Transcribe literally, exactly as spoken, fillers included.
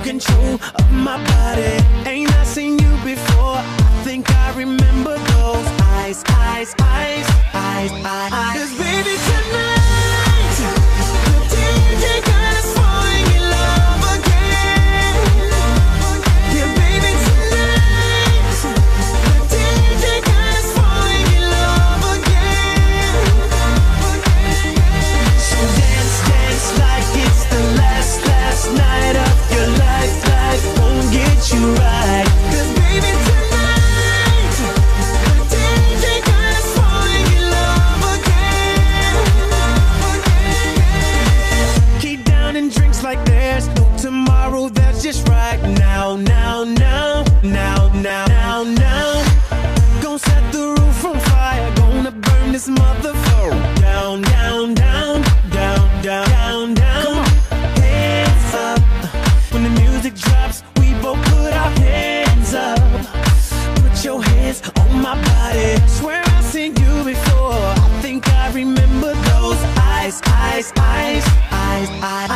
control of my body. Ain't I seen you before? I think I remember those eyes, eyes, eyes, eyes, eyes, eyes. 'Cause baby tonight, the D J got us falling in love again. Yeah, baby tonight, the D J got us falling in love again. So dance, dance like it's the last, last night of your life. Life won't get you right. 'Cause baby tonight, the D J got us falling in love again. Keep down and drinks like there's no tomorrow. That's just right now, now, now, now, now, now, now. Gonna set the roof on fire. Gonna burn this motherfucker down, down, down, down, down, down, down. Come on, hands up. When the music drops, we both put our hands up. Put your hands on my body. Swear I've seen you before. I think I remember those eyes, eyes, eyes, eyes, eyes.